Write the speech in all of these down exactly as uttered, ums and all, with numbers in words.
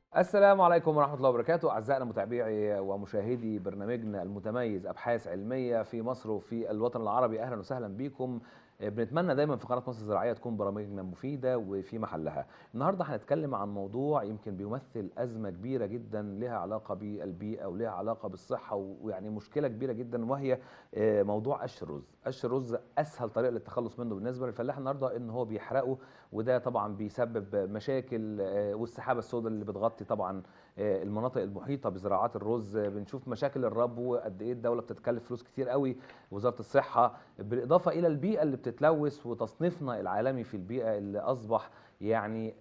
السلام عليكم ورحمة الله وبركاته، أعزائنا متابعي ومشاهدي برنامجنا المتميز أبحاث علمية في مصر وفي الوطن العربي. أهلا وسهلا بكم. بنتمنى دايما في قناة مصر الزراعية تكون برامجنا مفيدة وفي محلها. النهاردة هنتكلم عن موضوع يمكن بيمثل أزمة كبيرة جدا لها علاقة بالبيئة ولها علاقة بالصحة، ويعني مشكلة كبيرة جدا، وهي موضوع قش الرز. قش الرز أسهل طريقة للتخلص منه بالنسبة للفلاح النهاردة إن هو بيحرقه، وده طبعا بيسبب مشاكل. والسحابة السوداء اللي بتغطي طبعا المناطق المحيطه بزراعات الرز، بنشوف مشاكل الربو، قد ايه الدوله بتتكلف فلوس كتير قوي، وزاره الصحه، بالاضافه الى البيئه اللي بتتلوث وتصنيفنا العالمي في البيئه اللي اصبح يعني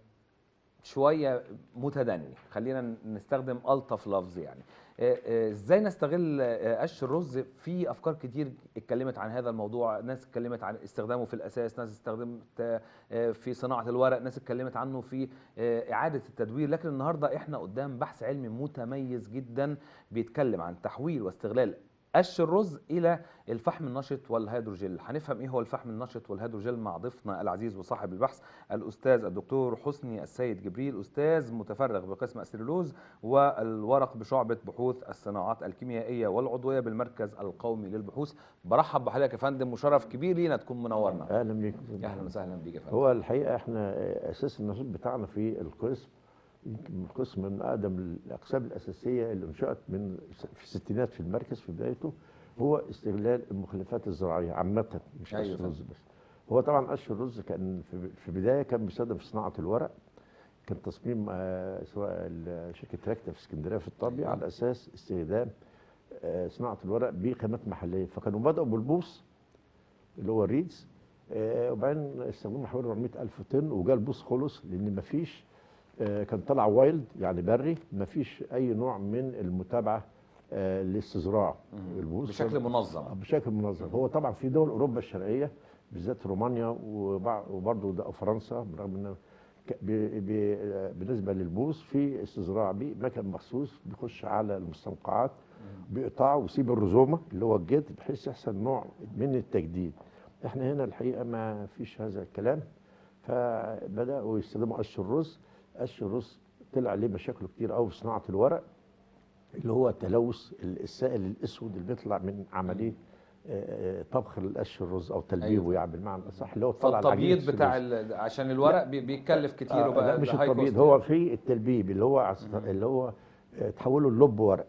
شويه متدني. خلينا نستخدم الطف لفظ يعني. آه، آه، ازاي نستغل آه، قش الرز؟ في افكار كتير اتكلمت عن هذا الموضوع، ناس اتكلمت عن استخدامه في الاساس، ناس استخدمت آه، في صناعه الورق، ناس اتكلمت عنه في آه، اعاده التدوير. لكن النهارده احنا قدام بحث علمي متميز جدا بيتكلم عن تحويل واستغلال قش الرز الى الفحم النشط والهيدروجيل. هنفهم ايه هو الفحم النشط والهيدروجيل مع ضيفنا العزيز وصاحب البحث الاستاذ الدكتور حسني السيد جبريل، استاذ متفرغ بقسم السلولوز والورق بشعبة بحوث الصناعات الكيميائية والعضوية بالمركز القومي للبحوث. برحب بحضرتك يا فندم، وشرف كبير لينا تكون منورنا. اهلا بيك. اهلا وسهلا بيك يا فندم. هو الحقيقه احنا اساس النشاط بتاعنا في القسم، يمكن القسم من اقدم الاقسام الاساسيه اللي انشات من في الستينات في المركز في بدايته، هو استغلال المخلفات الزراعيه عامه، مش قش أيوة الرز بس. هو طبعا قش الرز كان في في بدايه كان بيستخدم في صناعه الورق، كان تصميم آه، سواء ال- شركه تراكتا في اسكندريه في الطابع أيوة. على اساس استخدام آه، صناعه الورق بخامات محليه، فكانوا بداوا بالبوص اللي هو الريدز. آه، وبعدين استخدموا حوالي أربعمائة ألف طن، وجا البوص خلص لان مفيش، آه، كان طلع وايلد يعني بري، مفيش اي نوع من المتابعه آه، لاستزراعه البوص بشكل منظم. آه، بشكل منظم. هو طبعا في دول اوروبا الشرقيه بالذات رومانيا وبع- وبرضه ده فرنسا، برغم ان ك- ب- ب- آه، بالنسبه للبوص في استزراع بيه مكان مخصوص بيخش على المستنقعات، بيقطعه ويسيب الرزومه اللي هو الجلد بحيث يحصل نوع من التجديد. احنا هنا الحقيقه ما فيش هذا الكلام، فبداوا يستخدموا قش الرز. قش الرز طلع عليه مشاكل كتير قوي في صناعه الورق، اللي هو التلوث السائل الاسود اللي بيطلع من عمليه آه، آه، طبخ القش الرز او تلبيبه، أيوة. يعني بالمعنى الاصح اللي هو طلع العجينه فالتبييض بتاع السلوز. ال... عشان لا الورق بي- بيتكلف كتير آه لا وبقى مش هاي التبييض، كوست هو يعني. في التلبيب اللي هو عص- اللي هو آه، تحوله اللب ورق.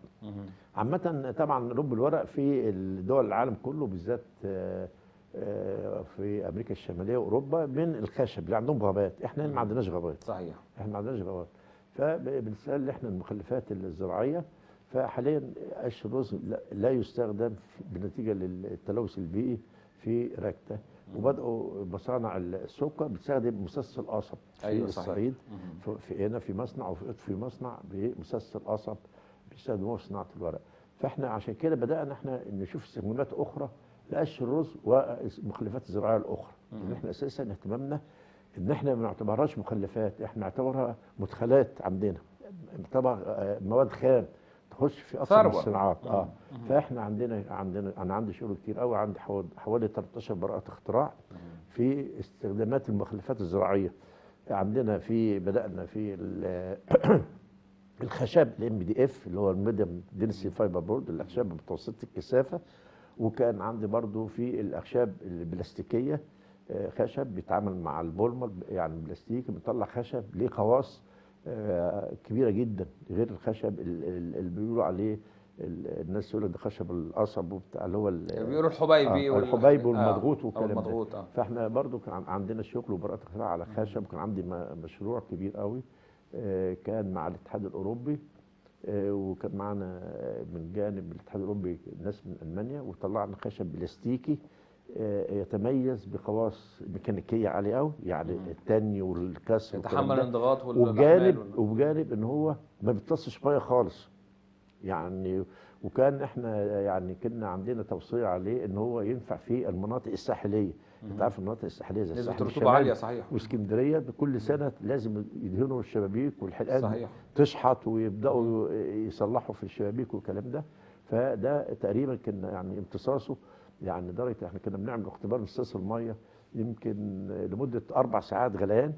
عامة طبعا لب الورق في الدول العالم كله بالذات آه، آه، في امريكا الشماليه واوروبا من الخشب اللي عندهم غابات، احنا ما عندناش غابات. صحيح. احنا ما عندناش غابات، فبنستغل احنا المخلفات الزراعيه. فحاليا قش الرز لا- لا يستخدم في- بنتيجه للتلوث البيئي في ركته. وبداوا مصانع السكر بتستخدم مسلسل قصب في أيوة صحيح. الصعيد، في في هنا في مصنع وفي قط في مصنع بمسلسل قصب بيستخدموه في صناعه الورق. فاحنا عشان كده بدانا احنا نشوف استخدامات اخرى لقش الرز والمخلفات الزراعيه الاخرى، لان احنا اساسا اهتمامنا ان احنا ما نعتبرهاش مخلفات، احنا نعتبرها مدخلات عندنا، طبعا آه، مواد خام تخش في اصل ثروة. الصناعات. اه فاحنا عندنا عندنا انا عندي شغل كتير قوي، عندي حوالي حوالي تلتاشر براءه اختراع في استخدامات المخلفات الزراعيه. عندنا في بدانا في ال- الخشب الام بي دي اف اللي هو الميديم دينسي فايبر بورد، الاخشاب متوسطه الكثافه. وكان عندي برضو في الاخشاب البلاستيكيه، آه، خشب بيتعامل مع البولمر يعني بلاستيك، بيطلع خشب ليه خواص آه، كبيره جدا غير الخشب ال- ال- اللي بيقولوا عليه ال- الناس يقول لك ده خشب القصب وبتاع اللي هو ال- بيقولوا الحبيبي اه والحاجات الحبيب اه والمضغوط او والكلام ده. المضغوط اه فاحنا برضو كان عن- عندنا شغل وبراءة اختراع على خشب، وكان عندي م- مشروع كبير قوي آه، كان مع الاتحاد الاوروبي، آه، وكان معنا آه، من جانب الاتحاد الاوروبي ناس من المانيا، وطلعنا خشب بلاستيكي آه، يتميز بخواص ميكانيكيه عاليه قوي، يعني التاني والكسر والكلام يتحمل ده. الانضغاط والاحمال وبجانب وال... وبجانب ان هو ما بيتصش ميه خالص يعني. وكان احنا يعني كنا عندنا توصيه عليه ان هو ينفع في المناطق الساحليه. انت عارف المناطق الساحليه زي نسبة الساحل الرطوبة عالية. الشمالي صحيح. واسكندريه كل سنه لازم يدهنوا الشبابيك والحلقان صحيح. تشحط، ويبداوا يصلحوا في الشبابيك والكلام ده. فده تقريبا كنا يعني امتصاصه، يعني درجه احنا كنا بنعمل اختبار امتصاص الميه يمكن لمده اربع ساعات غليان،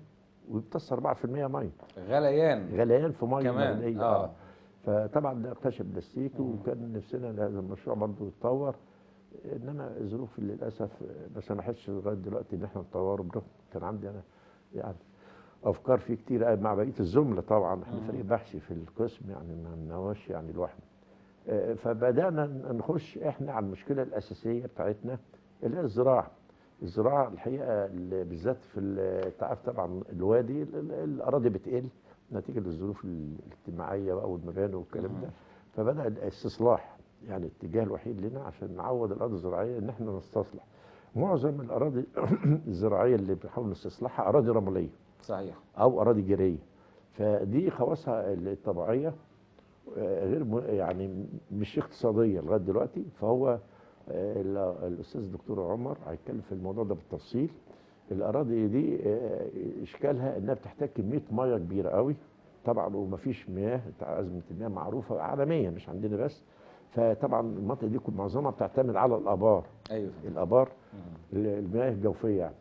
ويمتص أربعة في المية ميه. غليان غليان في ميه كمان. مغليه. اه, اه فطبعا ده اكتشف بلاستيكي، وكان نفسنا ان هذا المشروع برضه يتطور، انما الظروف للاسف ما سمحتش لغايه دلوقتي ان احنا نطوره. برغم كان عندي انا يعني افكار فيه كتير مع بقيه الزملاء. طبعا احنا فريق بحثي في القسم، يعني ما لناش يعني لوحدنا. آه، فبدانا نخش احنا على المشكله الاساسيه بتاعتنا اللي هي الزراعه. الزراعه الحقيقه اللي بالذات في ال- انت عارف طبعا الوادي ال- ال- الاراضي بتقل نتيجه للظروف الاجتماعيه بقى والمباني والكلام ده. فبدا الاستصلاح، يعني الاتجاه الوحيد لنا عشان نعوض الاراضي الزراعيه ان احنا نستصلح. معظم الاراضي الزراعيه اللي بنحاول نستصلحها اراضي رمليه صحيح. او اراضي جيريه. فدي خواصها الطبيعيه آه، غير م- يعني مش اقتصاديه لغايه دلوقتي. فهو آه، ال- الاستاذ الدكتور عمر هيتكلم في الموضوع ده بالتفصيل. الاراضي دي آه، اشكالها انها بتحتاج كميه ميه كبيره قوي طبعا، ومفيش مياه. ازمه المياه معروفه عالميا مش عندنا بس. فطبعا المنطقه دي كل معظمها بتعتمد على الابار. ايوه. الابار المياه الجوفيه يعني.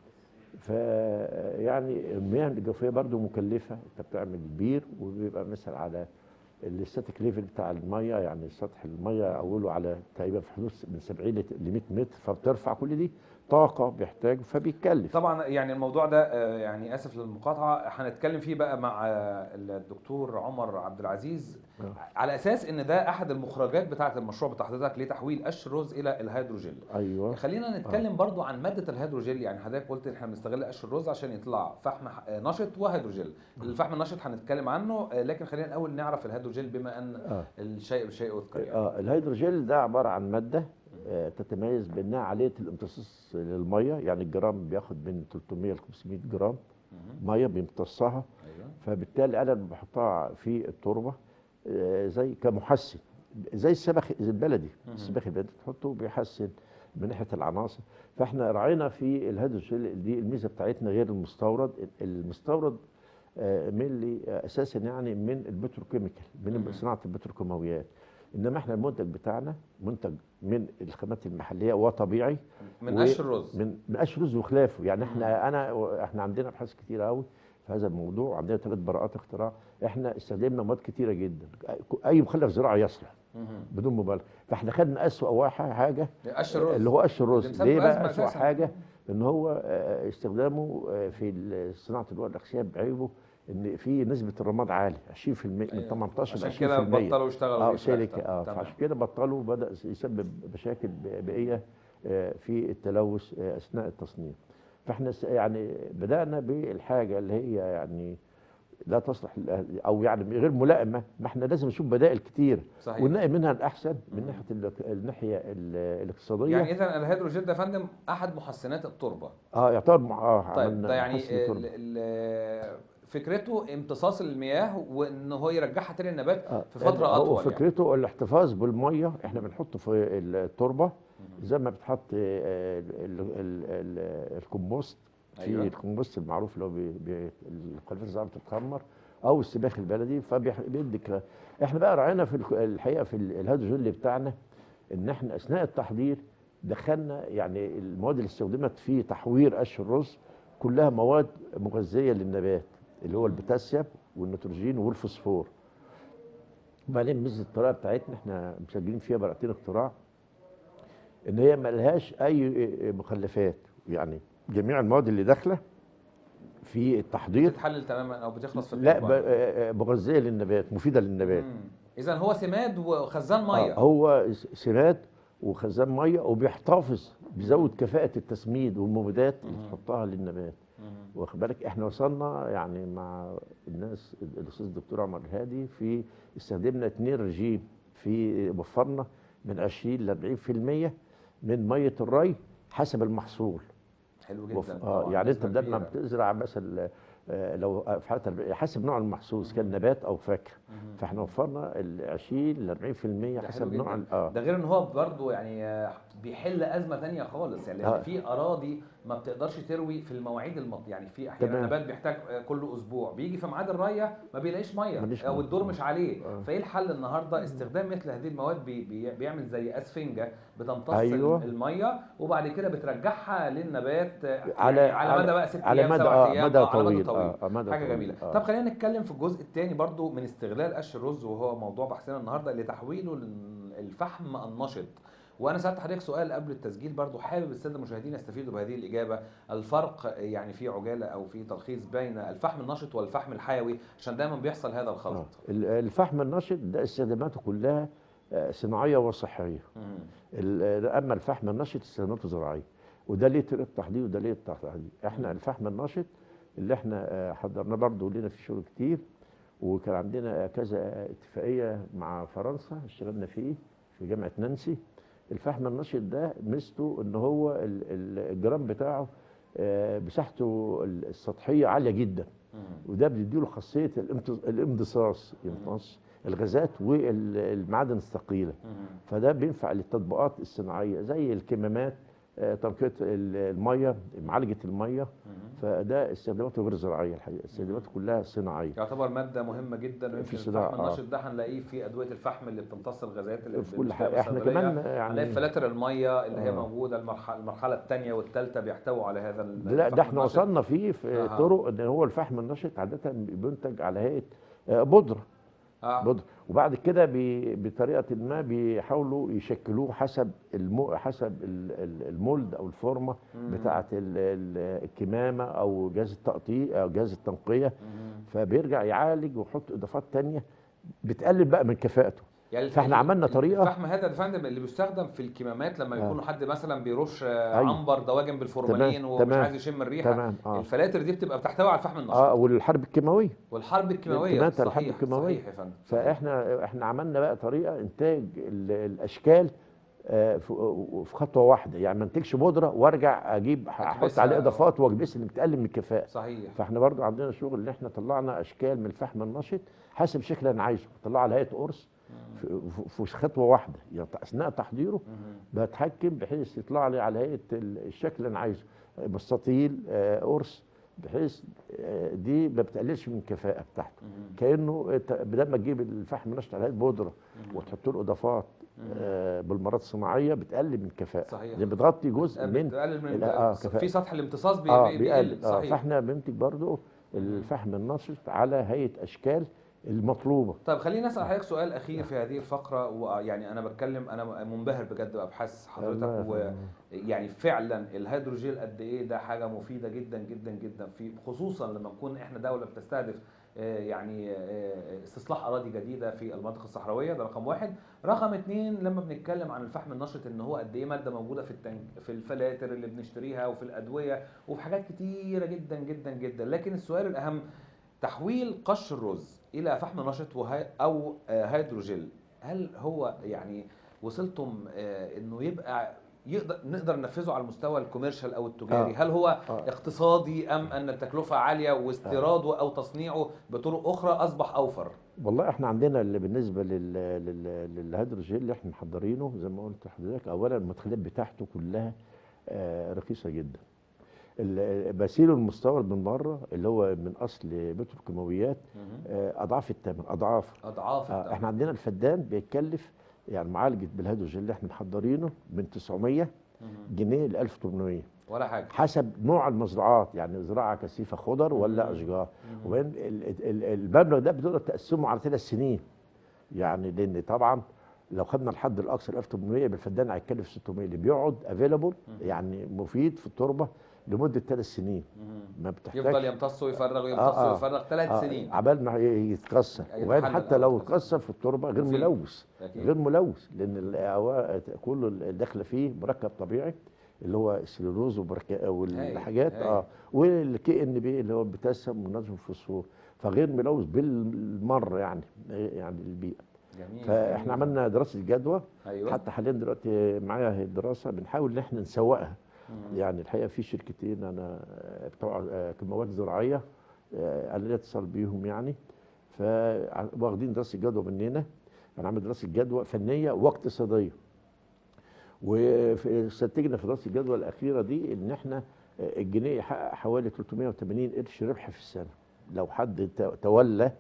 فيعني المياه الجوفيه برضو مكلفه. انت بتعمل بير وبيبقى مثلا على الاستاتيك ليفل بتاع الميه، يعني سطح الميه اوله على تقريبا في حدود من سبعين ل مية متر، فبترفع كل دي طاقه بيحتاج فبيتكلف. طبعا يعني الموضوع ده آه، يعني اسف للمقاطعه هنتكلم فيه بقى مع آه، الدكتور عمر عبد العزيز، آه. على اساس ان ده احد المخرجات بتاعه المشروع بتاع حضرتك لتحويل قش الرز الى الهيدروجيل. ايوه. خلينا نتكلم برضو عن ماده الهيدروجيل. يعني حضرتك قلت احنا بنستغل قش الرز عشان يطلع فحم ح- آه، نشط وهيدروجيل. الفحم النشط هنتكلم عنه، آه، لكن خلينا الاول نعرف الهيدروجيل بما ان اه الشيء بالشيء يذكر يعني. اه الهيدروجيل ده عباره عن ماده آه، تتميز بانها عاليه الامتصاص للميه. يعني الجرام بياخد من ثلاثمية ل خمسمية جرام مهم. ميه بيمتصها. ايوه. فبالتالي انا بحطها في التربه آه، زي كمحسن، زي السبخ البلدي. مهم. السبخ البلدي تحطه بيحسن من ناحيه العناصر. فاحنا راعينا في الهيدروجيل دي الميزه بتاعتنا غير المستورد. المستورد آه، من اللي آه، اساسا يعني من البتروكيميكال، من مهم. صناعه البتروكيماويات. انما احنا المنتج بتاعنا منتج من الخامات المحليه وطبيعي. من قش الرز. ومن من قش رز وخلافه. يعني مم. احنا انا احنا عندنا ابحاث كتيره قوي في هذا الموضوع. عندنا ثلاث براءات اختراع. احنا استخدمنا مواد كتيره جدا. اي مخلف زراعي يصلح مهم. بدون مبالغه. فاحنا خدنا اسوأ واحد حاجه قش الرز اللي هو قش اللي الرز. مسبب ليه أزمة بقى اسوأ أساساً. حاجه؟ ان هو آه، استخدامه آه، في صناعه اللؤلؤ الاخشاب عيبه ان في نسبه الرماد عالي عشرين في المية من أيوة. ثمانية عشر ل عشان كده عشرين في المية. بطلوا يشتغلوا اه بيه في الآخر. سيليكا. اه تمام. فعشان كده بطلوا. بدا يسبب مشاكل بيئيه آه، في التلوث آه، اثناء التصنيع. فاحنا س- يعني بدانا بالحاجه اللي هي يعني لا تصلح للأهل- او يعني غير ملائمه. ما احنا لازم نشوف بدائل كتير صحيح. ونلاقي منها الاحسن من مم. ناحيه ال- الناحيه ال- الاقتصاديه. يعني اذا الهيدروجين ده يا فندم احد محسنات التربه. اه يعتبر مع- اه طيب عملنا ده يعني محسن ال- التربه. ال- فكرته امتصاص المياه وان هو يرجعها تاني للنبات آه في فتره هو اطول يعني. فكرته الاحتفاظ بالميه. احنا بنحطه في التربه زي ما بتحط آه، ال- ال- ال- ال- الكمبوست. في أيوة. الكمبوست المعروف اللي هو بي- بي- القنفذ الزراعيه بتتخمر او السباخ البلدي فبيدي كده. احنا بقى راعينا في الك- الحقيقه في ال- الهيدروجين بتاعنا ان احنا اثناء التحضير دخلنا يعني المواد اللي استخدمت في تحوير قش الرز كلها مواد مغذيه للنبات اللي هو البوتاسيوم والنيتروجين والفوسفور. وبعدين ميزه الطريقه بتاعتنا احنا مسجلين فيها براءتين اختراع ان هي ما لهاش اي مخلفات. يعني جميع المواد اللي داخله في التحضير بتتحلل تماما او بتخلص في لا التربه. ب- آه، مغذيه للنبات مفيده للنبات. اذا هو سماد وخزان اه ميه. هو س- سماد وخزان ميه وبيحتفظ بيزود كفاءه التسميد والمبيدات اللي مم. تحطها للنبات. مم. واخد بالك احنا وصلنا يعني مع الناس الاستاذ الدكتور عمر الهادي في استخدمنا اتنين رجيم في وفرنا من عشرين ل أربعين في المية من ميه الري حسب المحصول. حلو وف- جدا. اه طبعاً يعني انت نسبة بدل ما كبيرة. بتزرع مثلا آه، لو في حاله الب- حسب نوع المحصول إذا كان نبات او فاكهه. مم. فاحنا وفرنا ال عشرين ل أربعين في المية ده حلو حسب نوع جدا. ال- اه ده غير ان هو برضه يعني آه، بيحل ازمه ثانيه خالص، يعني لان آه. في اراضي ما بتقدرش تروي في المواعيد المط... يعني في احيانا تمام. نبات بيحتاج كل اسبوع، بيجي في ميعاد الريه ما بيلاقيش ميه ماليش او ميه. الدور مش عليه. آه. فايه الحل النهارده؟ استخدام مثل هذه المواد بي... بي... بيعمل زي اسفنجه بتمتص ايوه، الميه، وبعد كده بترجعها للنبات على يعني على مدى على بقى ست على ايام مدى سبع اه ايام مدى اه على مدى طويل. طويل. اه آه، مدى حاجه طويل. جميله. اه طب خلينا نتكلم في الجزء الثاني برضو من استغلال قش الرز، وهو موضوع بحثنا النهارده، لتحويله للفحم النشط. وانا سالت حضرتك سؤال قبل التسجيل برضو، حابب الساده المشاهدين يستفيدوا بهذه الاجابه، الفرق يعني في عجاله او في تلخيص بين الفحم النشط والفحم الحيوي، عشان دايما بيحصل هذا الخلط. اه ال- الفحم النشط ده استخداماته كلها آه، صناعيه وصحيه. مم. ال- اما الفحم النشط استخداماته زراعيه، وده ليه طريقه تحضير وده ليه طريقه تحضير. احنا مم. الفحم النشط اللي احنا آه، حضرناه برضه لنا في شغل كتير، وكان عندنا كذا اتفاقيه مع فرنسا اشتغلنا فيه في جامعه نانسي. الفحم النشط ده ميزته ان هو ال- ال- الجرام بتاعه آه، مساحته السطحيه عاليه جدا، مم. وده بيديله خاصيه الامتص- الامتصاص، يمتص الغازات والمعادن الثقيله. مم. فده بينفع للتطبيقات الصناعيه زي الكمامات، آه، تنقيه ال- الميه، معالجه الميه. مم. فده استخداماته غير زراعيه الحقيقه، استخداماته كلها صناعيه يعتبر ماده مهمه جدا، ويمكن في الصناعه. الفحم اه النشط ده هنلاقيه في ادويه الفحم اللي بتمتص الغازات اللي في كل بنشتريها من حاجه احنا كمان الصيدليه. هنلاقي في يعني. فلاتر الميه اللي هي آه. موجوده، المرحله المرحله الثانيه والثالثه بيحتووا على هذا لا، ده الفحم احنا النشط. وصلنا فيه في اها. طرق ان هو الفحم النشط عاده بينتج على هيئه آه، بودره. اه. بودره، وبعد كده بي بطريقه ما بيحاولوا يشكلوه حسب المو حسب ال- ال- المولد او الفورمه مم. بتاعه ال- ال- الكمامه او جهاز التقطيع او جهاز التنقيه. مم. فبيرجع يعالج ويحط اضافات تانية بتقلل بقى من كفاءته. يعني الف- فاحنا ال- عملنا ال- طريقه. الفحم هذا يا فندم اللي بيستخدم في الكمامات لما آه. يكون حد مثلا بيرش آه، ايوه، عنبر دواجن تمام بالفورمالين ومش تمام عايز يشم الريحه، تمام. اه الفلاتر دي بتبقى بتحتوي على الفحم النشط. اه والحرب الكيماويه، والحرب الكيماويه. الانتماءات الحرب صحيح الكيماويه. صحيح يا فندم، صحيح. فاحنا احنا عملنا بقى طريقه انتاج ال- الاشكال آه، في في خطوه واحده، يعني ما انتجش بودره وارجع اجيب احط أكبسها. عليه اضافات واكبس اللي بتقلل من الكفاءه. صحيح. فاحنا برضو عندنا شغل ان احنا طلعنا اشكال من الفحم النشط حسب الشكل اللي انا عايزه، طلعها على هيئه قرص في, في في خطوه واحده، يعني اثناء تحضيره مم. بتحكم بحيث يطلع لي على هيئه ال- الشكل اللي انا عايزه، مستطيل، آه، قرص، بحيث آه، دي ما بتقللش من الكفاءه بتاعته. مم. كانه انت بدل ما تجيب الفحم النشط على هيئه بودره مم. وتحط له اضافات مم. آه، بالمرات الصناعيه بتقلل من الكفاءه، صحيح. لان بتغطي جزء من بتقلل من لا، آه، في كفاءة. سطح الامتصاص بي- اه بي- بيقلل. بيقل. اه صحيح. فاحنا بننتج برضو الفحم النشط على هيئه اشكال المطلوبه. طيب خليني اسال حضرتك سؤال اخير في هذه الفقره، ويعني انا بتكلم انا منبهر بجد بابحاث حضرتك، الله ويعني فعلا الهيدروجيل قد ايه ده حاجه مفيده جدا جدا جدا، في خصوصا لما نكون احنا دوله بتستهدف آه، يعني آه، استصلاح اراضي جديده في المناطق الصحراويه. ده رقم واحد. رقم اتنين، لما بنتكلم عن الفحم النشط ان هو قد ايه ماده موجوده في التنك في الفلاتر اللي بنشتريها وفي الادويه وفي حاجات كتيره جدا جدا جدا. لكن السؤال الاهم، تحويل قش الرز الى فحم نشط وهي او آه، هيدروجيل، هل هو يعني وصلتم آه، انه يبقى يقدر نقدر ننفذه على المستوى الكوميرشال او التجاري؟ آه. هل هو آه. اقتصادي ام ان التكلفه عاليه واستيراده او تصنيعه بطرق اخرى اصبح اوفر؟ والله احنا عندنا اللي بالنسبه لل لل للهيدروجين اللي احنا محضرينه زي ما قلت لحضرتك، اولا المدخلات بتاعته كلها آه، رخيصه جدا. ال- بسيله المستورد من بره اللي هو من اصل بتروكيماويات آه، اضعاف الثمن، اضعاف. اضعاف آه، الثمن. احنا عندنا الفدان بيتكلف يعني معالجه بالهيدروجين اللي احنا محضرينه من تسعمية جنيه ل ألف وثمانمية، ولا حاجه. حسب نوع المزرعات، يعني زراعه كثيفه خضر ولا مم. اشجار. مم. وبين ال- ال- المبلغ ده بتقدر تقسمه على ثلاث سنين، يعني لان طبعا لو خدنا الحد الاقصى ألف وثمانمية بالفدان هيتكلف ستمية، اللي بيقعد افيلابل يعني مفيد في التربه لمده ثلاث سنين. مم. ما بتحتاجش يفضل يمتص ويفرغ ويمتص آه آه ويفرغ ثلاث آه سنين عبال ما ي- يتكسر. يتحلل وبعدين حتى أو لو يتكسر. اتكسر في التربه غير مفيد. ملوث، أكيد. غير ملوث، لان الأوا- كله اللي داخله فيه مركب طبيعي اللي هو السلولوز وبركا- والحاجات هاي. اه والكي ان بي اللي هو البوتاسيوم والنيتروجين والفوسفور، فغير ملوث بالمره يعني يعني البيئه. جميل. فاحنا جميل. عملنا دراسه جدوى. ايوه. حتى حاليا دلوقتي معايا الدراسه بنحاول ان احنا نسوقها. مم. يعني الحقيقه في شركتين انا بتوع كيماويات زراعيه آه، انا لي اتصال بيهم يعني، فواخدين دراسه جدوى مننا. انا عامل دراسه جدوى فنيه واقتصاديه، واستنتجنا في دراسه الجدوى الاخيره دي ان احنا الجنيه يحقق حوالي ثلاثمائة وثمانين قرش ربح في السنه لو حد تولى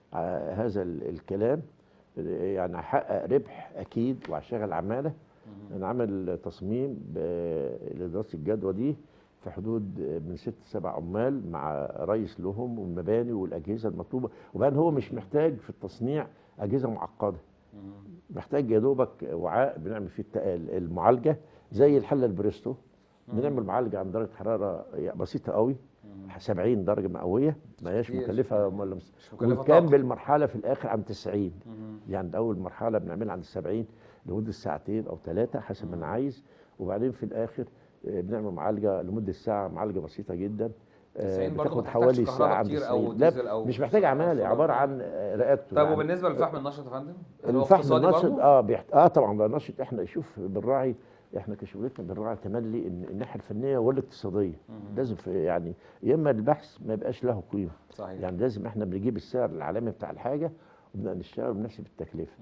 هذا الكلام، يعني هحقق ربح اكيد وهشغل عماله. انا عامل تصميم لدراسه الجدوى دي في حدود من ست سبع عمال مع رئيس لهم والمباني والاجهزه المطلوبه، وبعدين هو مش محتاج في التصنيع اجهزه معقده، محتاج يا دوبك وعاء بنعمل فيه المعالجه زي الحله البريستو، بنعمل معالجه عند درجه حراره بسيطه قوي سبعين درجه مئويه، ما هياش مكلفه ولا وكان بالمرحله في الاخر عند تسعين، يعني اول مرحله بنعملها عند سبعين لمده ساعتين او ثلاثه حسب ما انا عايز، وبعدين في الاخر بنعمل معالجه لمده ساعه، معالجه بسيطه جدا بتاخد حوالي ساعه عند تسعين. لا أو مش محتاج عماله، عباره عن رقبته. طيب يعني. وبالنسبه للفحم النشط يا فندم؟ الفحم النشط اه بيحت... اه طبعا ده نشط. احنا شوف بنراعي، احنا كشغلتنا بنراعي تملي ان الناحيه الفنيه والاقتصاديه لازم في يعني، يا اما البحث ما يبقاش له قيمه صحيح. يعني لازم احنا بنجيب السعر العالمي بتاع الحاجه وبنبدا نشتغل وبنحسب التكلفه.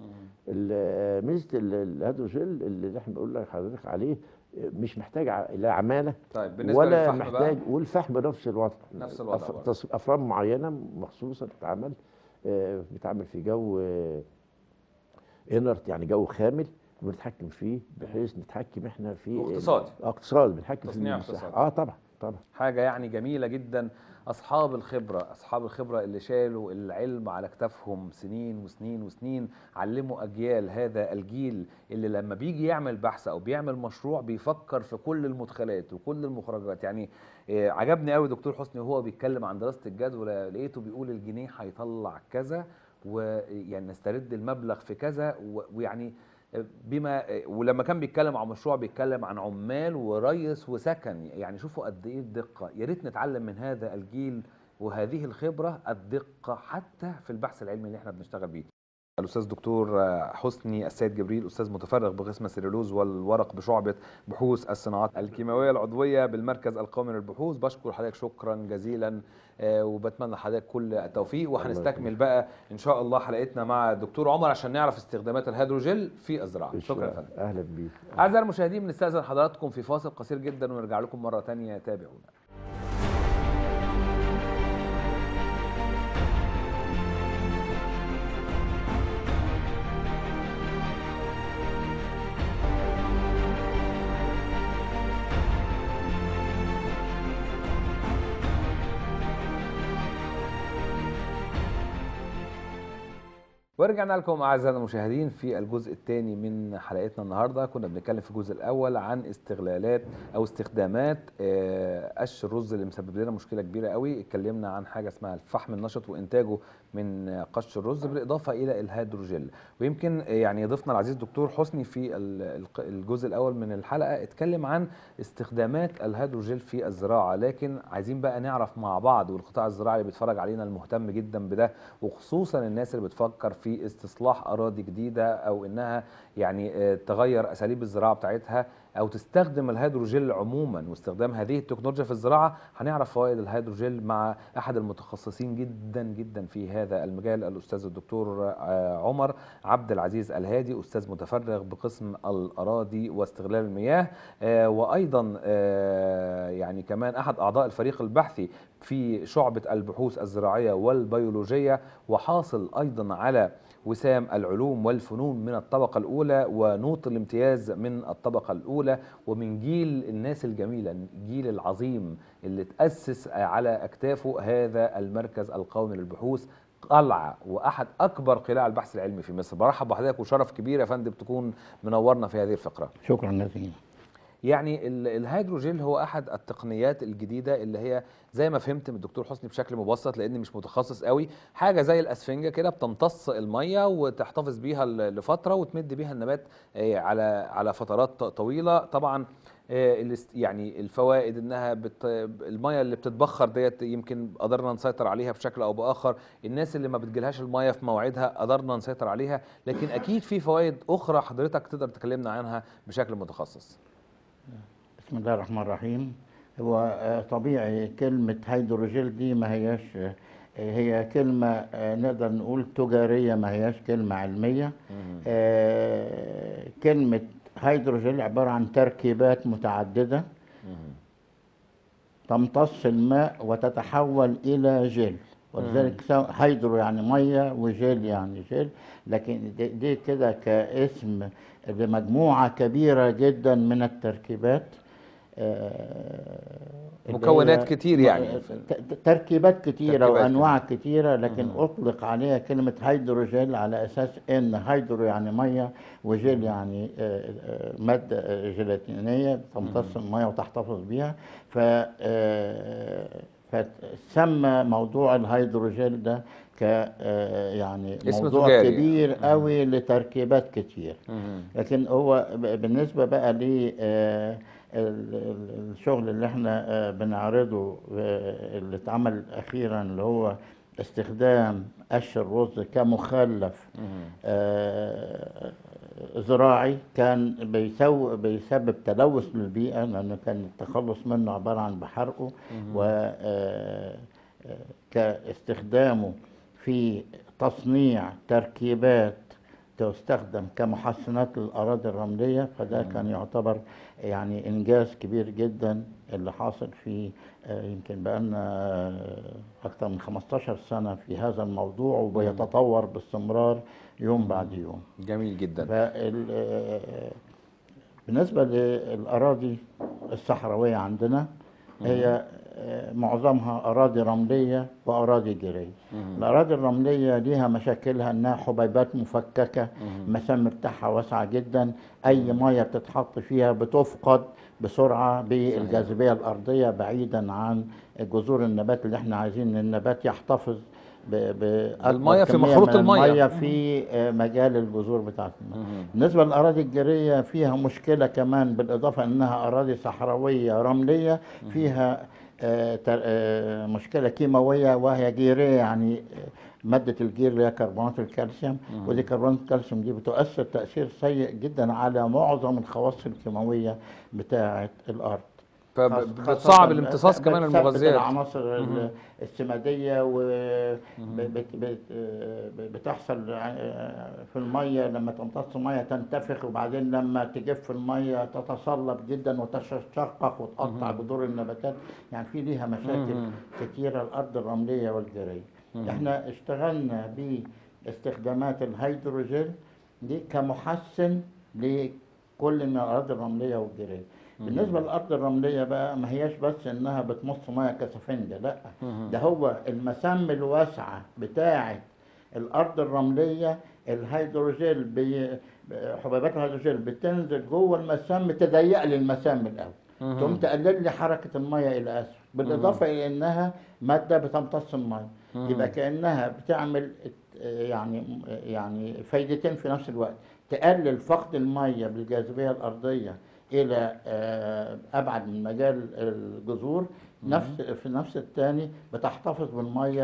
ميزه الهيدروجيل اللي احنا بنقول لحضرتك عليه مش محتاج لا عماله طيب بالنسبه ولا للفحم محتاج بقى؟ والفحم نفس الوضع نفس الوضع أف... افران معينه مخصوصه بتتعمل آه بتتعمل في جو آه انرت، يعني جو خامل بنتحكم فيه بحيث نتحكم احنا في اقتصادي اقتصاد بنتحكم في تصنيع اقتصادي. اه طبعا طبعا حاجه يعني جميله جدا. اصحاب الخبره اصحاب الخبره اللي شالوا العلم على كتافهم سنين وسنين وسنين، علموا اجيال هذا الجيل اللي لما بيجي يعمل بحث او بيعمل مشروع بيفكر في كل المدخلات وكل المخرجات. يعني آه عجبني قوي دكتور حسني وهو بيتكلم عن دراسه الجدوى، لقيته بيقول الجنيه هيطلع كذا ويعني نسترد المبلغ في كذا، ويعني بما ولما كان بيتكلم عن مشروع بيتكلم عن عمال وريس وسكن. يعني شوفوا قد ايه الدقه، يا ريت نتعلم من هذا الجيل وهذه الخبره الدقه حتى في البحث العلمي اللي احنا بنشتغل بيه. الاستاذ دكتور حسني السيد جبريل، استاذ متفرغ بقسم السليلوز والورق بشعبه بحوث الصناعات الكيماويه العضويه بالمركز القومي للبحوث. بشكر حضرتك شكرا جزيلا وبتمنى لحضرتك كل التوفيق، وهنستكمل بقى ان شاء الله حلقتنا مع الدكتور عمر عشان نعرف استخدامات الهيدروجيل في الزراعه. شكرا يا فندم. اهلا بيك. اعزائي المشاهدين بنستاذن حضراتكم في فاصل قصير جدا ونرجع لكم مره ثانيه، تابعونا. ورجعنا لكم اعزائنا المشاهدين في الجزء الثاني من حلقتنا النهارده. كنا بنتكلم في الجزء الاول عن استغلالات او استخدامات قش الرز اللي مسبب لنا مشكله كبيره قوي. اتكلمنا عن حاجه اسمها الفحم النشط وانتاجه من قش الرز بالاضافه الى الهيدروجيل. ويمكن يعني ضيفنا العزيز دكتور حسني في الجزء الاول من الحلقه اتكلم عن استخدامات الهيدروجيل في الزراعه، لكن عايزين بقى نعرف مع بعض والقطاع الزراعي اللي بيتفرج علينا المهتم جدا بده، وخصوصا الناس اللي بتفكر في في استصلاح اراضي جديده او انها يعني تغير اساليب الزراعه بتاعتها او تستخدم الهيدروجيل عموما واستخدام هذه التكنولوجيا في الزراعه. هنعرف فوائد الهيدروجيل مع احد المتخصصين جدا جدا في هذا المجال، الاستاذ الدكتور عمر عبد العزيز الهادي، استاذ متفرغ بقسم الاراضي واستغلال المياه، وايضا يعني كمان احد اعضاء الفريق البحثي في شعبة البحوث الزراعية والبيولوجية، وحاصل أيضا على وسام العلوم والفنون من الطبقة الأولى ونوط الامتياز من الطبقة الأولى، ومن جيل الناس الجميلة، الجيل العظيم اللي تأسس على أكتافه هذا المركز القومي للبحوث، قلعة وأحد أكبر قلاع البحث العلمي في مصر. برحب بحضرتك وشرف كبير يا فندم تكون منورنا في هذه الفقرة. شكرا جزيلا. يعني الهيدروجيل هو احد التقنيات الجديده اللي هي زي ما فهمت من الدكتور حسني بشكل مبسط لاني مش متخصص قوي، حاجه زي الاسفنجه كده بتمتص الميه وتحتفظ بيها لفتره وتمد بيها النبات على على فترات طويله. طبعا يعني الفوائد انها بت... الميه اللي بتتبخر ديت يمكن قدرنا نسيطر عليها بشكل او باخر، الناس اللي ما بتجيلهاش الميه في مواعيدها قدرنا نسيطر عليها، لكن اكيد في فوائد اخرى حضرتك تقدر تكلمنا عنها بشكل متخصص. بسم الله الرحمن الرحيم. هو طبيعي كلمة هيدروجيل دي ما هياش، هي كلمة نقدر نقول تجارية، ما هياش كلمة علمية. كلمة هيدروجيل عبارة عن تركيبات متعددة تمتص الماء وتتحول إلى جل، ولذلك سو- هيدرو يعني مية وجيل يعني جيل، لكن دي, دي كده كاسم لمجموعة كبيرة جدا من التركيبات، آه، اللي مكونات هي كتير م- يعني. ت- ت- تركيبات كتيرة تركيبات وأنواع كتير. كتيرة، لكن مم. أطلق عليها كلمة هيدروجيل على أساس إن هيدرو يعني مية وجيل يعني آه، آه، مادة آه، جيلاتينية تمتص المية وتحتفظ بيها. ف آه، فسمى موضوع الهيدروجيل ده ك آه، يعني اسم موضوع تجاري. كبير مم. قوي لتركيبات كتير. مم. لكن هو ب- بالنسبة بقى ل آه، ال- ال- الشغل اللي احنا آه، بنعرضه آه، اللي اتعمل أخيرا، اللي هو استخدام قش الرز كمخلف مم. آه، زراعي، كان بيسو بيسبب تلوث للبيئة، لأنه كان التخلص منه عبارة عن بحرقه، و آه، آه، كاستخدامه في تصنيع تركيبات تستخدم كمحسنات للأراضي الرملية. فده كان يعتبر يعني إنجاز كبير جدا اللي حاصل في آه، يمكن بقالنا أكثر من خمستاشر سنة في هذا الموضوع، وبيتطور باستمرار يوم بعد يوم. جميل جدا. فال- آه، بالنسبة للأراضي الصحراوية عندنا، هي آه، معظمها أراضي رملية وأراضي جيرية. الأراضي الرملية ليها مشاكلها إنها حبيبات مفككة، المسام بتاعها واسعة جدا، أي مية بتتحط فيها بتفقد بسرعة بالجاذبية الأرضية، بعيدا عن جذور النبات اللي احنا عايزين إن النبات يحتفظ ب- بأكبر بالمية في كمية مخروط من المية. المية في آه، مجال الجذور بتاعت المية. بالنسبة للأراضي الجيرية فيها مشكلة كمان، بالإضافة أنها أراضي صحراوية رملية، فيها آه، تر- آه، مشكلة كيماوية، وهي جيرية يعني آه، مادة الجير اللي هي كربونات الكالسيوم، ودي كربونات الكالسيوم دي بتؤثر تأثير سيء جدا على معظم الخواص الكيماوية بتاعة الأرض. خاص- فبتصعب خاصة الامتصاص كمان بتثبت المغذيات. العناصر ال- السمادية، وبتحصل في المية لما تمتص مية تنتفخ، وبعدين لما تجف المية تتصلب جدا وتتشقق وتقطع جذور النباتات. يعني في ليها مشاكل كتيرة الأرض الرملية والجيرية. احنا اشتغلنا باستخدامات الهيدروجين دي كمحسن لكل من الأراضي الرملية والجيرية. بالنسبة للأرض الرملية بقى، ما هياش بس إنها بتمص مية كسفنجة، لأ، ده هو المسام الواسعة بتاعة الأرض الرملية. الهيدروجيل بي حبيبات الهيدروجيل بتنزل جوه المسام، تضيق لي المسام الأول، تقوم تقلل لي حركة المية إلى أسفل، بالإضافة إلى إنها مادة بتمتص المية. يبقى كأنها بتعمل يعني يعني فايدتين في نفس الوقت، تقلل فقد المية بالجاذبية الأرضية إلى آه، أبعد من مجال الجذور، نفس في نفس الثاني بتحتفظ بالمية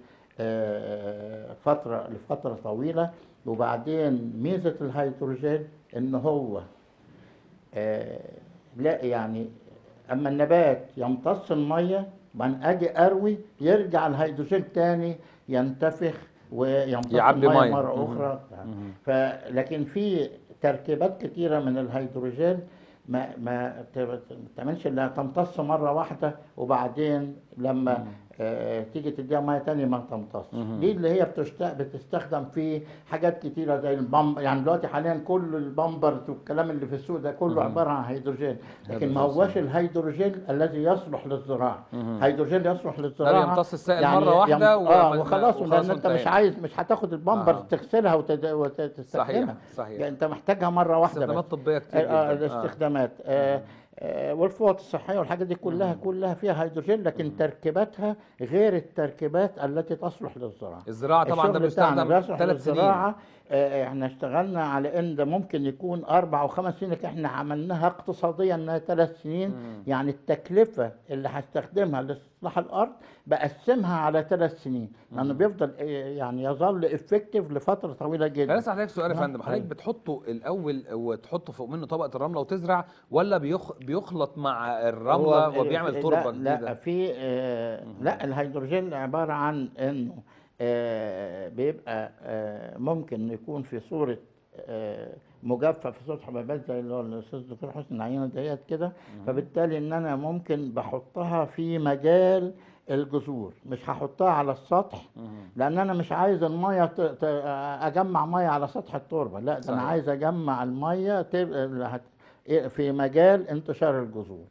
بفترة لفترة طويلة. وبعدين ميزة الهيدروجين إن هو آه، لا يعني أما النبات يمتص المية بعدين أجي أروي، يرجع الهيدروجين تاني ينتفخ ويمتص يعبي المية مية. مرة أخرى. فلكن في تركيبات كتيرة من الهيدروجين ما ما تعملش الا تمتص مره واحده، وبعدين لما آه تيجي تديها ميه تانية ما تمتصش. دي اللي هي بتشت... بتستخدم في حاجات كتيره زي البامب. يعني دلوقتي حاليا كل البامبرز والكلام اللي في السوق ده كله عباره عن هيدروجين، لكن ما هوش الهيدروجين الذي يصلح للزراعه. هيدروجين يصلح ده للزراعه بيمتص السائل يعني مرة واحدة يم... اه وما- وخلاص، وخلاص لان انت مش وانتهينا. عايز، مش هتاخد البامبرز آه. تغسلها وتد... وتستخدمها. صحيح صحيح. يعني انت محتاجها مره واحده بس. استخدامات طبية كتير آه، جدا. الاستخدامات آه، آه، والفوط الصحية والحاجات دي كلها كلها فيها هيدروجين، لكن تركيباتها غير التركيبات التي تصلح للزراعة. الزراعة طبعا ده الشغل بتاعنا بيستخدم بيصلح ثلاث سنين. للزراعة. آه، احنا اشتغلنا على ان ده ممكن يكون اربع او خمس سنين، لكن احنا عملناها اقتصاديا انها ثلاث سنين. يعني التكلفة اللي هستخدمها لاصلاح الارض بقسمها على ثلاث سنين، لانه بيفضل آه، يعني يظل افكتيف لفترة طويلة جدا. انا لسه هسألك سؤال يا نعم. فندم، حضرتك بتحطه الاول وتحطه فوق منه طبقة الرملة وتزرع، ولا بيخ... بيخلط مع الرملة هو وبيعمل في- تربة لا لا جديدة؟ في آه لا الهيدروجين عبارة عن انه آه بيبقى آه ممكن يكون في صورة آه مجفف في سطح نبات زي اللي هو الاستاذ الدكتور حسني العينه ديت كده. فبالتالي ان انا ممكن بحطها في مجال الجذور، مش هحطها على السطح، لان انا مش عايز الميه ت... ت... اجمع ميه على سطح التربه، لا ده انا صحيح. عايز اجمع الميه تبقى في مجال انتشار الجذور.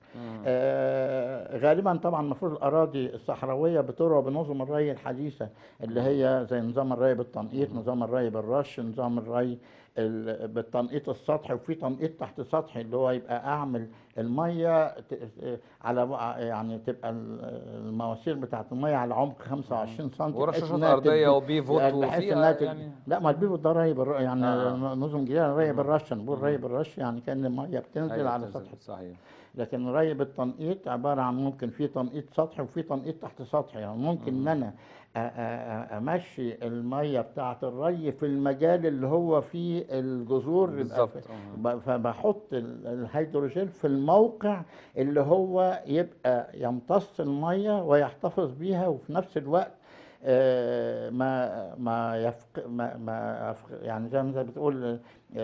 آه غالبا طبعا المفروض الاراضي الصحراويه بتروى بنظم الري الحديثه اللي هي زي نظام الري بالتنقيط، نظام الري بالرش، نظام الري ال- بالتنقيط السطحي، وفي تنقيط تحت سطحي اللي هو يبقى اعمل الميه ت- على بقى- يعني تبقى ال- المواسير بتاعت الميه على عمق خمسة وعشرين سم، بحيث ورشاشات انها ارضيه تدي وبيفوت يعني بحيث وفي انها تد... يعني. لا ما البيفوت ده ري بالر... يعني آه. نظم جديد ري مهم. بالرش، نقول ري مهم. بالرش يعني كان الميه بتنزل ايوه على بتنزل. سطح. صحيح. لكن الري بالتنقيط عباره عن ممكن في تنقيط سطحي وفي تنقيط تحت سطحي، يعني ممكن ان انا أ- أ- أ- امشي الميه بتاعه الري في المجال اللي هو فيه الجذور، يبقى بالظبط. في- آه. ب- فبحط ال- الهيدروجين في الموقع اللي هو يبقى يمتص الميه ويحتفظ بيها، وفي نفس الوقت آه، ما ما يفق ما ما يفق يعني زي ما انت بتقول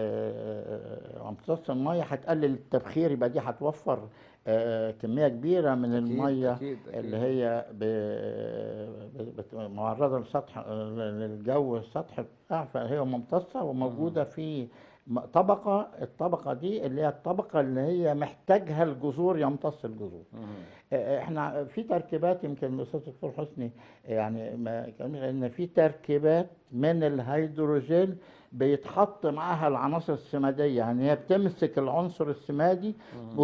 آه، امتصاص الميه هتقلل التبخير، يبقى دي هتوفر آه، كميه كبيره من اكيد الميه اكيد اللي اكيد. هي ب- ب- بت- معرضه للسطح للجو السطح بتاعها، فهي ممتصه وموجوده في م- طبقه، الطبقه دي اللي هي الطبقه اللي هي محتاجها الجذور، يمتص الجذور. مهم. آه، احنا في تركيبات، يمكن الاستاذ الدكتور حسني يعني ما كان ان في تركيبات من الهيدروجين بيتحط معاها العناصر السماديه، يعني هي بتمسك العنصر السمادي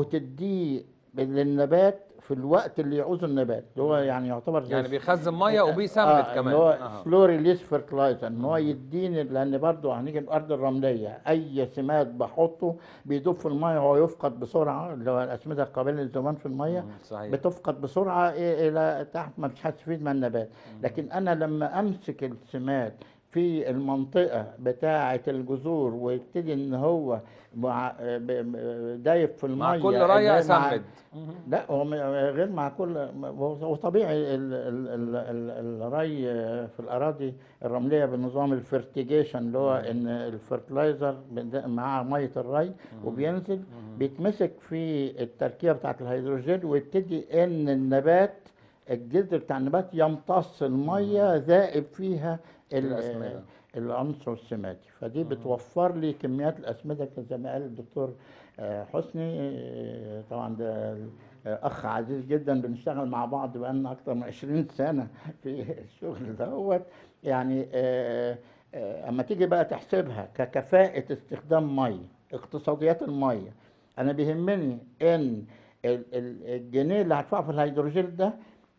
وتديه للنبات في الوقت اللي يعوزه النبات، اللي هو يعني يعتبر زي يعني س- بيخزن ميه وبيسمد اه كمان. اللي هو آه. سلو ريليس فيرتلايزر، ان هو يديني، لان برضه هنيجي الارض الرمليه اي سماد بحطه بيدوب في الميه ويفقد بسرعه، اللي هو الاسمده القابله للذوبان في الميه مم. صحيح. بتفقد بسرعه إيه الى تحت، ما فيش هتستفيد من النبات. لكن انا لما امسك السماد في المنطقه بتاعه الجذور ويبتدي ان هو مع ب- ب- دايب في الميه مع كل اللي ريه هي مع اسمد. مهم. لا هو م- غير مع كل، هو طبيعي ال- ال- ال- ال- الري في الاراضي الرمليه بنظام الفرتيجيشن، اللي هو ان الفرتلايزر بد- مع ميه الري وبينزل بيتمسك في التركيبه بتاعت الهيدروجين، ويبتدي ان النبات الجذر بتاع النبات يمتص الميه ذائب فيها ال- الأسمدة. العنصر السماتي، فدي بتوفر لي كميات الاسمده زي ما قال الدكتور آه، حسني. آه، طبعا ده اخ عزيز جدا، بنشتغل مع بعض بقالنا اكتر من عشرين سنه في الشغل دوت. يعني آه، آه، اما تيجي بقى تحسبها ككفاءه استخدام ميه، اقتصاديات الميه، انا بيهمني ان ال- ال- الجنيه اللي هدفعه في الهيدروجين ده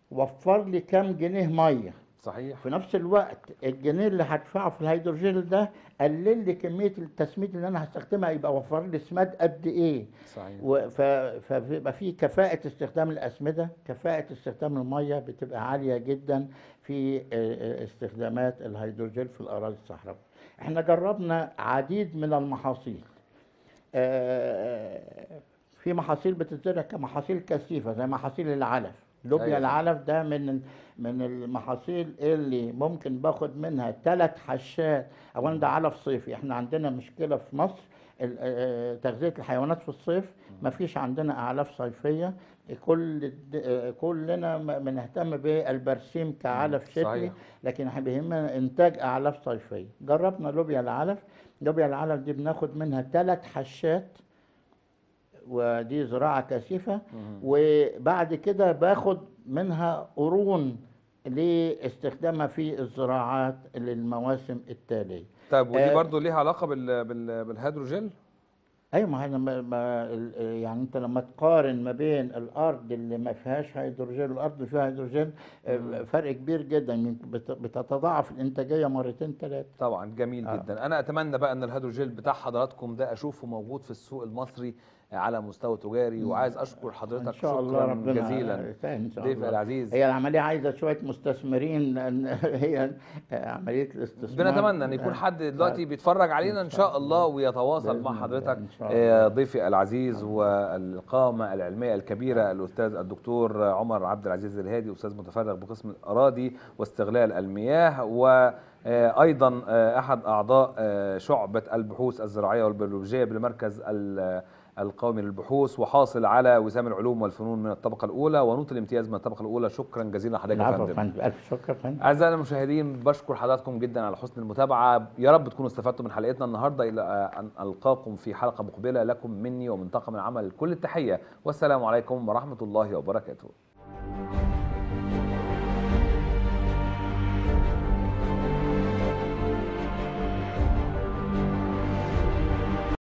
وفر لي كام جنيه ميه، صحيح. في نفس الوقت الجنيه اللي هدفعه في الهيدروجين ده قلل لي كميه التسميد اللي انا هستخدمها، يبقى وفر لي سماد قد ايه. صحيح. و- ف- فبيبقى في كفاءة استخدام الأسمدة، كفاءة استخدام المية بتبقى عالية جدا في آه، آه، استخدامات الهيدروجين في الأراضي الصحراوية. احنا جربنا عديد من المحاصيل، آه، في محاصيل بتتزرع كمحاصيل كثيفة زي محاصيل العلف، لوبيا أيوة طبعاً. العلف ده من من المحاصيل اللي ممكن باخد منها ثلاث حشات. اولا ده علف صيفي، احنا عندنا مشكله في مصر ال- آه، تغذيه الحيوانات في الصيف، ما فيش عندنا اعلاف صيفيه. كل الد- آه، كلنا م- بنهتم بالبرسيم كعلف شتوي، صحيح. لكن احنا بيهمنا انتاج اعلاف صيفيه. جربنا لوبيا العلف، لوبيا العلف دي بناخد منها ثلاث حشات، ودي زراعة كثيفة، وبعد كده باخد منها قرون لاستخدامها في الزراعات للمواسم التالية. طيب ودي آه، برضو ليها علاقه بال... بال... بالهيدروجين؟ ايوه، ما هي ما ما ال- يعني انت لما تقارن ما بين الارض اللي ما فيهاش هيدروجين والارض اللي فيها هيدروجين، آه، فرق كبير جدا، يمكن بت- بتتضاعف الانتاجيه مرتين ثلاثه. طبعا جميل آه. جدا. انا اتمنى بقى ان الهيدروجين بتاع حضراتكم ده اشوفه موجود في السوق المصري على مستوى تجاري. وعايز اشكر حضرتك ان شاء الله شكرا ربنا جزيلا يسهل ان شاء ضيفي الله. العزيز. هي العمليه عايزه شويه مستثمرين لان هي عمليه الاستثمار. بنتمنى ان يكون حد دلوقتي بيتفرج علينا ان شاء الله ويتواصل مع حضرتك. ضيفي العزيز والقامه العلميه الكبيره الاستاذ الدكتور عمر عبد العزيز الهادي، استاذ متفرغ بقسم الاراضي واستغلال المياه، وايضا احد اعضاء شعبه البحوث الزراعيه والبيولوجيه بالمركز القومي للبحوث، وحاصل على وسام العلوم والفنون من الطبقه الاولى ونوت الامتياز من الطبقه الاولى. شكرا جزيلا لحضرتك يا فندم. الف شكر فندم. اعزائنا المشاهدين بشكر حضراتكم جدا على حسن المتابعه، يا رب تكونوا استفدتوا من حلقتنا النهارده. الى ان القاكم في حلقه مقبله، لكم مني ومن طاقم العمل كل التحيه، والسلام عليكم ورحمه الله وبركاته.